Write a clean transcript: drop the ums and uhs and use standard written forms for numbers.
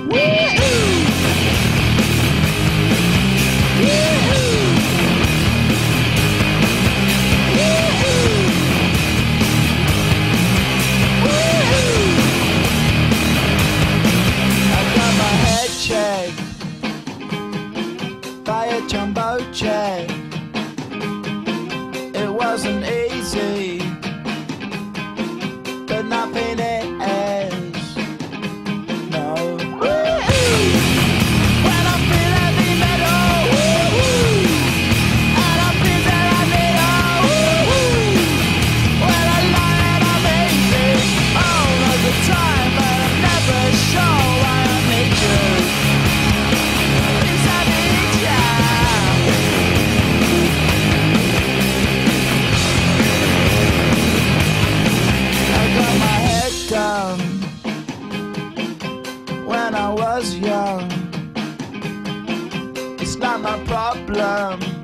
By a jumbo jet. It wasn't easy, but nothing is. No. When I feel heavy metal, and I feel that I need when I lie and I'm easy all of the time, but I'm never sure why I need you. When I was young, it's not my problem.